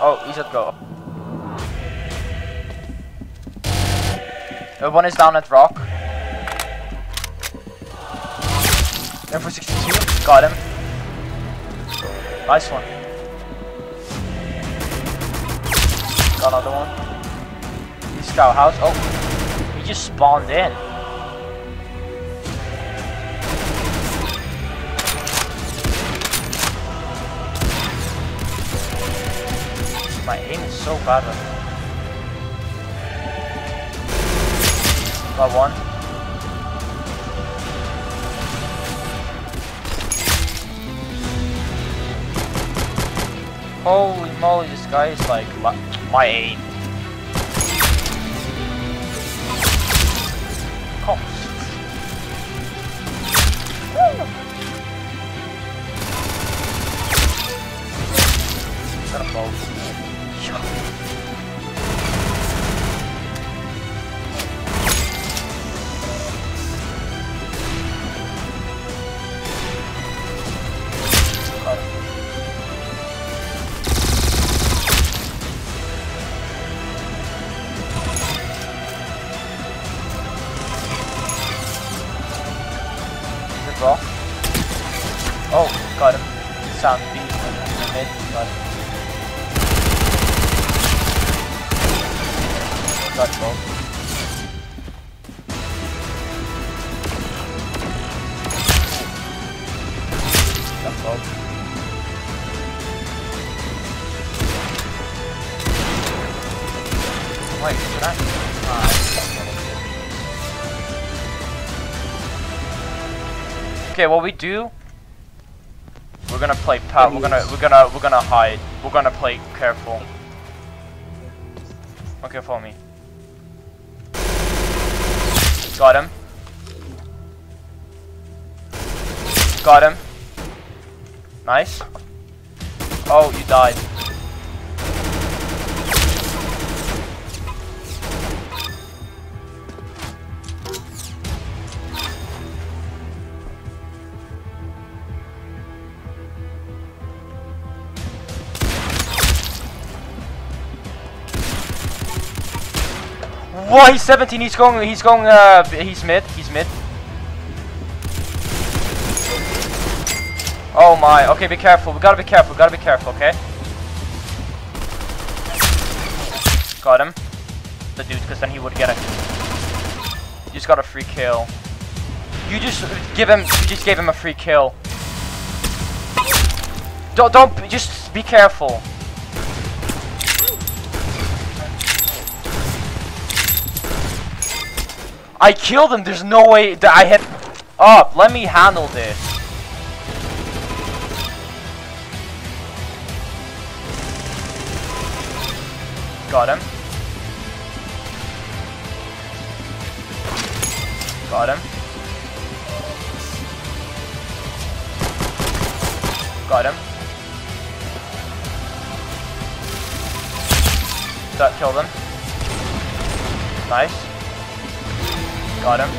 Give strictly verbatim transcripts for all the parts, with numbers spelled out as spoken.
Oh, he's at go. Uh, one is down at rock. In for sixty-two. Got him. Nice one. Got another one. He's scout house. Oh, he just spawned in. My aim is so bad right now. Got one. Holy moly, this guy is like my, my aim. Oh. Got a bow. Oh, got him. Sound B in the mid, got him. Got both. Got both. Wait, did I? Ah, okay, what we do? We're gonna play pat. We're gonna we're gonna we're gonna hide. We're gonna play careful. Okay, follow me. Got him. Got him. Nice. Oh, you died. Whoa, he's seventeen, he's going, he's going, uh, he's mid, he's mid. Oh my, okay, be careful, we gotta be careful, we gotta be careful, okay? Got him. The dude, because then he would get it. You just got a free kill. You just give him, you just gave him a free kill. Don't, don't, just be careful. I killed him, there's no way that I hit up. Let me handle this. Got him. Got him. Got him. That killed him. Nice. Got him.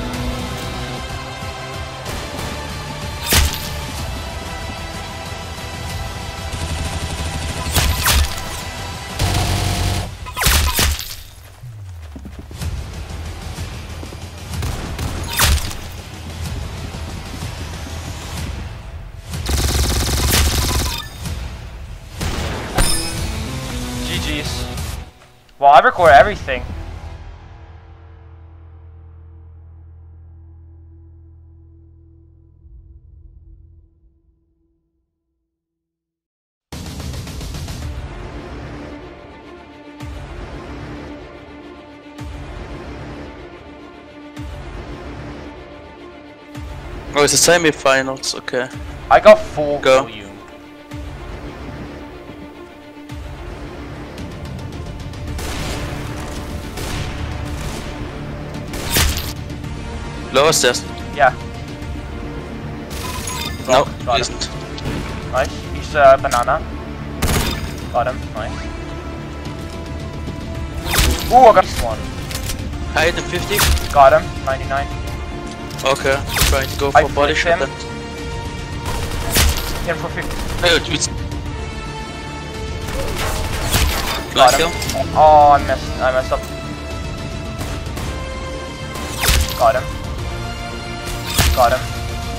G G's. Well, I record everything. Oh, it's the semi-finals, okay. I got full Go. volume. Lower stairs. Yeah. No, got he him. isn't. Nice. He's a uh, banana. Got him. Nice. Ooh, I got this one. I hit him fifty. Got him. ninety-nine. Okay, trying to go I for body flicked shot. him. Him for fifty. Oh, dude. Got him. Oh, I messed. I messed up. Got him. Got him.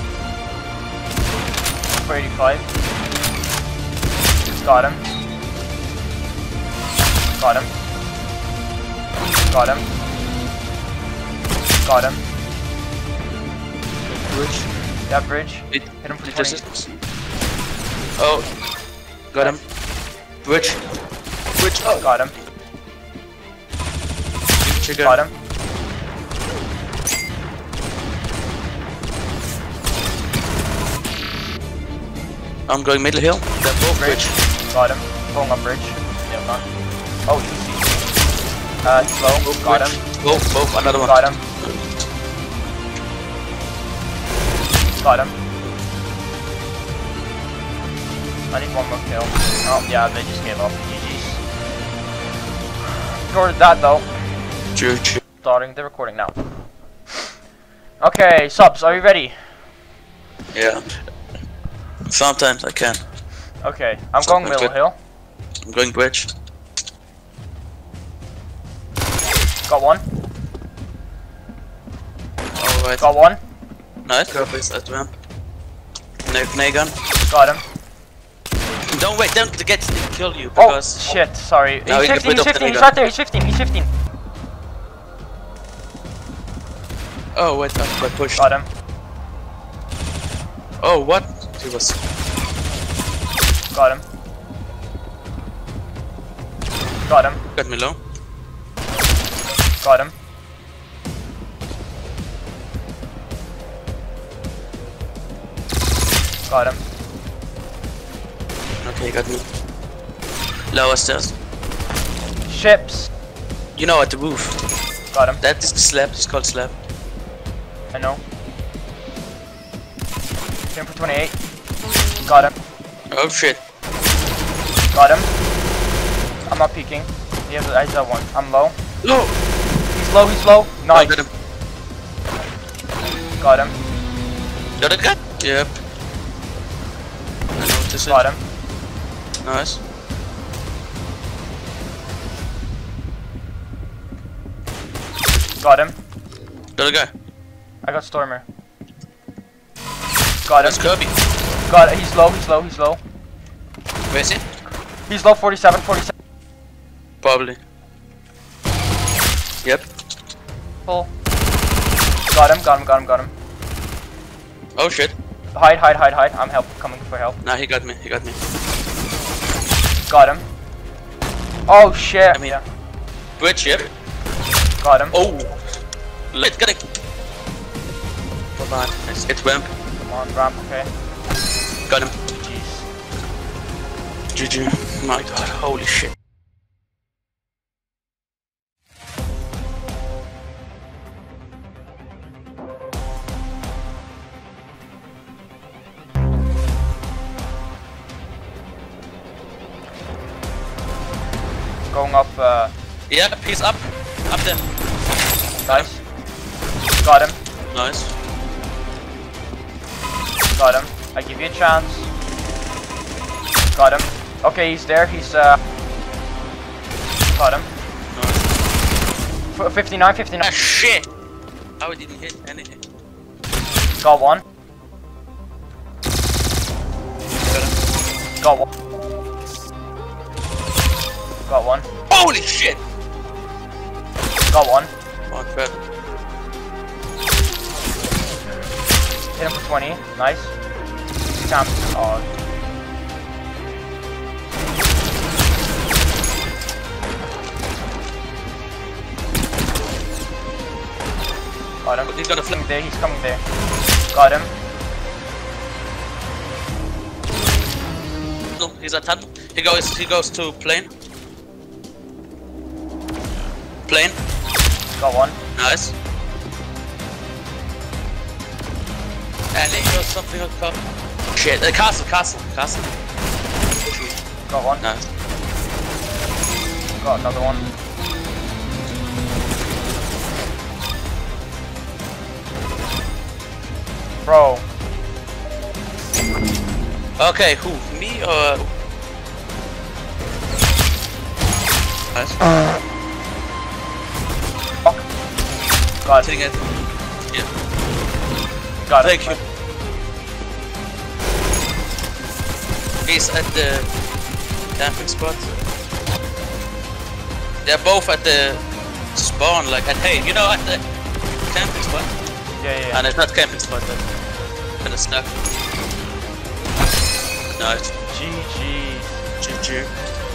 four eighty-five. Got him. Got him. Got him. Got him. Bridge. Yeah, bridge. It, Hit him for it twenty. just- Oh. Got him. Bridge. Bridge. Oh. Got him. Trigger. Got him. I'm going middle hill. They're both bridge. Got him. Going up bridge. Yeah, done. Oh, easy. Uh, he's low. Both Got bridge. him. Both, both, another one. Got him. Got him. I need one more kill. Oh, yeah, they just gave up. G G's. Recorded that though. True, true. Starting the recording now. Okay, subs, are you ready? Yeah. Sometimes I can. Okay, I'm So going that's middle good. hill. I'm going bridge. Got one. Alright. Got one. Nice. Go face at ramp. Nay, nay gun. Got him. Don't wait, don't get to kill you Oh, because. shit, sorry. Now He's you fifteen, can put he's up the fifteen, he's gun. right there, he's fifteen, he's fifteen. Oh wait, I got pushed. Got him. Oh what? He was. Got him. Got him. Got me low. Got him. Got him. Okay, he got me. Lower stairs. Ships. You know, at the roof. Got him. That is the slab. It's called slab. I know. Hit him for twenty-eight. Got him. Oh shit. Got him. I'm not peeking. He has, I have one. I'm low. No. He's low, he's low. I Nice. got him. Got him. Got it, gun? Yep. I noticed it. Got him. Nice. Got him. Got a guy. I got Stormer. Got That's him. Kirby. Got it. He's low, he's low, he's low. Where is he? He's low, forty-seven, forty-seven. Probably. Yep. Full. Got him, got him, got him, got him. Oh shit. Hide, hide, hide, hide. I'm help coming for help. Nah, he got me. He got me. Got him. Oh shit. I mean- yeah. Bridge, yep. Got him. Oh. Let's get it. Hold on. It's, it's ramp. Come on, ramp, okay. Got him. Jeez. G G. My god, holy shit. Going up, uh, Yep, he's up. Up there. nice. Got him. Nice. Got him. I give you a chance. Got him. Okay, he's there. He's, uh... Got him. Nice. F fifty-nine, Ah fifty-nine. shit! Oh, it didn't hit anything. Got one. Got him. Got one. Got one. Holy shit! Got one. Oh crap. Hit him for twenty. Nice. Camp. Oh. Got him. He's gonna flip. Coming there. He's coming there. Got him. No, he's at tunnel. He goes. He goes to plane. Plane. Got one. Nice. And then goes something on top. Shit. Uh, castle. Castle. Castle. Got one. Nice. Got another one. Bro. Okay. Who? Me or? Nice. Fuck. Got Hitting it. it. Yeah. Got it. Thank you. He's at the camping spot. They're both at the spawn, like at hey, you know, at the camping spot. Yeah, yeah. And it's not camping spot, but kind of stuck. Nice. G G. G G.